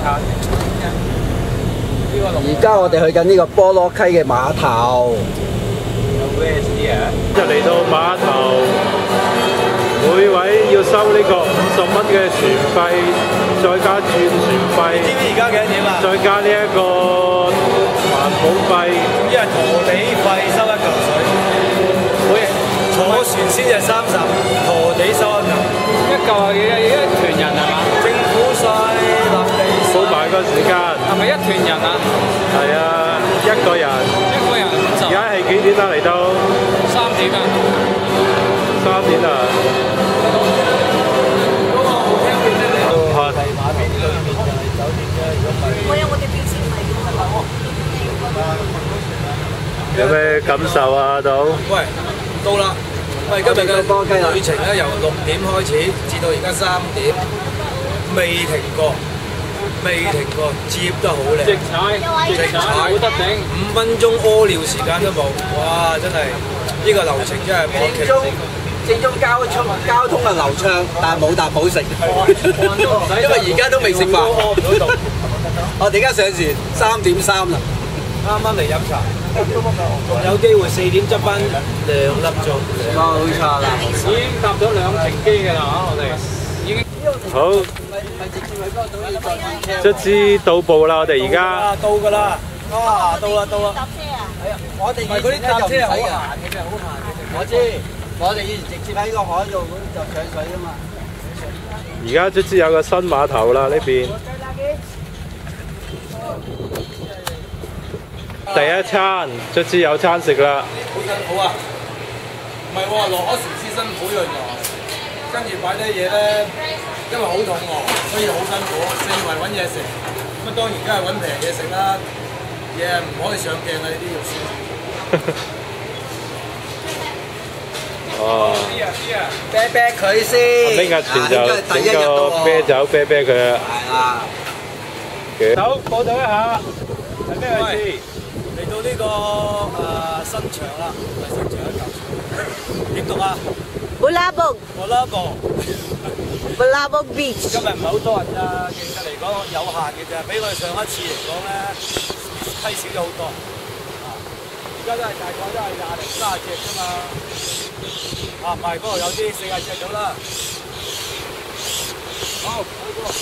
餐。 而家我哋去緊呢個菠蘿溪嘅碼頭。 就嚟到碼頭，每位要收呢個50蚊嘅船費，再加轉船費。 知唔知而家幾多點啊？ 再加呢一個環保費。 總之係陀地費收1嚿水，每人坐船先至30，陀地收1嚿。1嚿係幾多？一團人係嘛？政府稅、立地稅。 數埋個時間。 係咪一團人啊？ 係啊，一個人。 一個人50。 而家係幾點啊？嚟到 3點啊。 3點啊。有咩感受啊？到喂，到啦！喂，今日嘅旅程咧由6點開始，至到而家3點，未停過，接得好靚，直踩，冇得頂，5分鐘屙尿時間都冇，哇！真係呢個流程真係冇奇蹟。 正宗交通係流暢，但係冇啖好食，因為而家都未食飯。我哋而家上船3點3啦， 啱啱嚟飲茶，仲有機會4點執翻2粒鐘。 冇錯啦， 已經搭咗2程機㗎啦我哋已經。 好，卒之到埗啦！我哋而家到㗎啦，啊到啦！ 搭車啊？係啊，我哋以前咧就唔使行嘅啫，好行嘅啫。我知。我哋以前直接喺個海度就上水㗎嘛。 而家卒之有個新碼頭啦呢邊。第一餐卒之有餐食啦。 好辛苦啊！唔係喎，落咗船先辛苦樣喎。跟住擺低嘢咧，因為好肚餓，所以好辛苦，四圍揾嘢食。咁當然梗係揾平嘢食啦，嘢唔可以上鏡啊！呢啲肉酸。 哦， 啤啤佢先， 邊個船就整個啤酒啤啤佢啊！ 係啦。 好，報道一下，係咩位置？ 嚟到呢個新場啦，唔係新場一舊場。點讀啊 Bulabog Beach。 今日唔係好多人咋，其實嚟講有限嘅咋，比我哋上一次嚟講咧，批少咗好多。而家都係大概都係20零30隻啫嘛。啊，唔係，嗰度有啲40隻到啦。好，開過。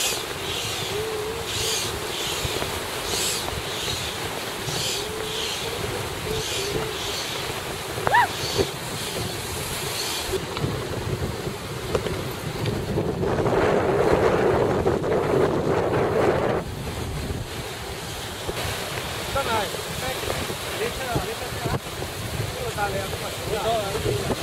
真係，你出啊！呢個帶你啊，咁啊，好多啊！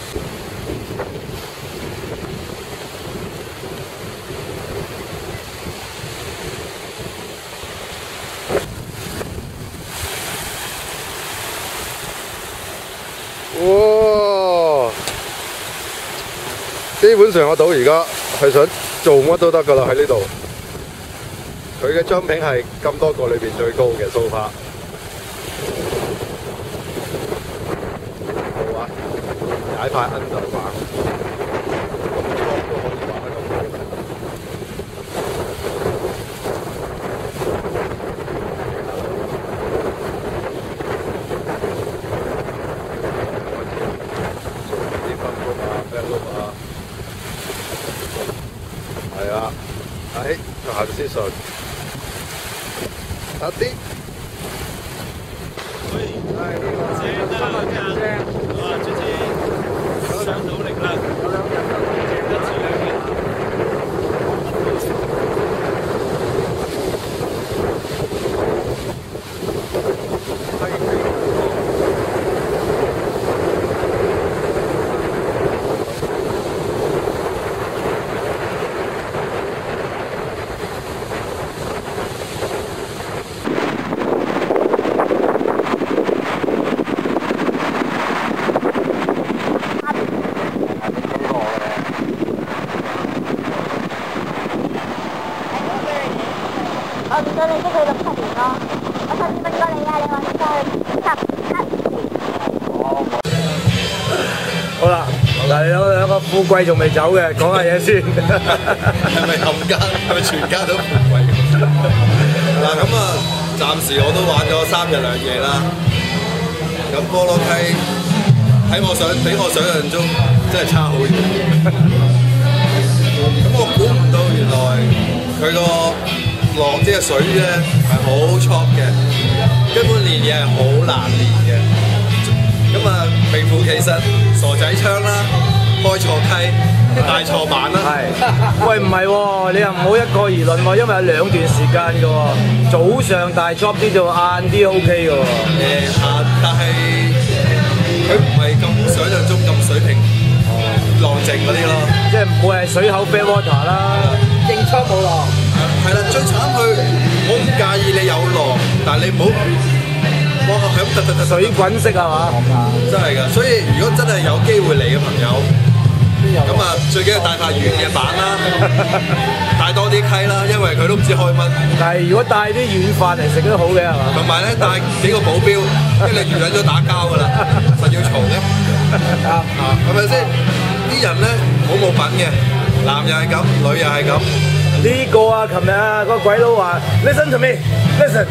哇！基本上個島而家係想做乜都得㗎啦，喺呢度。佢嘅裝評係咁多個裏邊最高嘅so far。好啊，踩塊 under 板，咁倉都可以玩得咁好。係啊，行先順，一啲。 上到力啦，一次兩件。 我唔到你都去6、7年咯，我甚至問過你啊，你話你再17年。 好啦，嗱，你有兩個富貴仲未走嘅，講下嘢先。 係咪冚家？係咪全家都富貴？嗱咁啊，暫時我都玩咗3日2夜啦。咁菠蘿溪比我想象中真係差好遠。咁我估唔到原來佢個浪即係水咧係好 chop 嘅，根本練嘢係好難練嘅。咁啊，名副其實傻仔槍啦，開錯溪，大錯板啦。 係，喂唔係喎，你又唔好一概而論喎，因為有2段時間嘅喎，早上大 job 啲就晏啲 OK 嘅喎。 但係佢唔係咁想象中咁水平浪靜嗰啲咯， 即係唔會係水口 bad water 啦， 正倉冇浪。 係啦，最慘佢，我唔介意你有浪，但係你唔好，哇係咁突水滾式係嘛？ 真係㗎，所以如果真係有機會嚟嘅朋友，咁啊最緊要帶塊軟嘅板啦，帶多啲溪啦，因為佢都唔知開乜。 但係如果帶啲軟飯嚟食都好嘅係嘛？ 同埋咧帶幾個保鏢，因為你預咗打交㗎啦，實要嘈嘅，係咪先？啲人咧好冇品嘅，男又係咁，女又係咁。 呢個啊，琴日啊，個鬼佬話 listen to me，listen。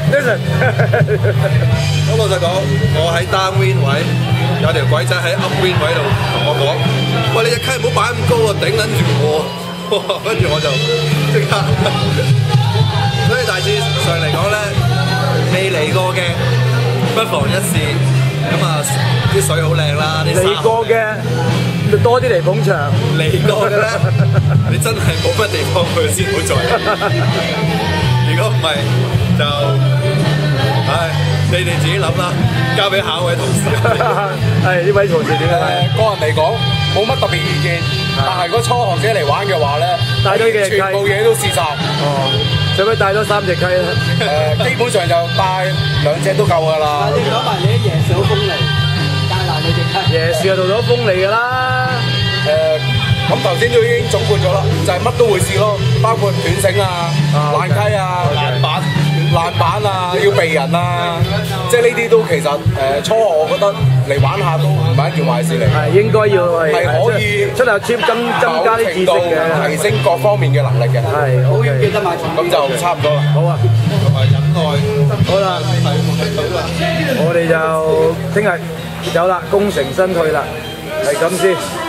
咁老實講，我喺 down wind 位，有條鬼仔喺 up wind 位度同我講：喂，你隻溪唔好擺咁高啊，頂撚住我。跟住我就即刻。所以大致上嚟講咧，未嚟過嘅不妨一試。咁啊，啲水好靚啦，啲嚟過嘅多啲嚟捧場， 嚟過嘅咧，你真係冇乜地方去先好再嚟。如果唔係就，唉，你哋自己諗啦，交俾下一位同事。 係呢位同事點樣？ 個人嚟講冇乜特別意見，但係如果初學者嚟玩嘅話咧， 帶咗幾隻雞， 全部嘢都試晒。 哦，使唔使帶多3隻雞咧？ 基本上就帶2隻都夠㗎啦。 你講埋你啲椰樹好鋒利，帶爛你隻雞。 椰樹就到咗風利㗎啦。 咁頭先都已經總括咗啦，就係乜都會試咯，包括斷繩啊、爛溪啊、爛板啊，要避人啊，即係呢啲都其實初學我覺得嚟玩下都唔係一件壞事嚟。 係應該要係可以出下 trip 增加啲知識嘅， 提升各方面嘅能力嘅。 係 OK， 記得買咁就差唔多啦。 好啊， 同埋忍耐。 好啦，我哋就聽日走啦，功成身退啦，係咁先。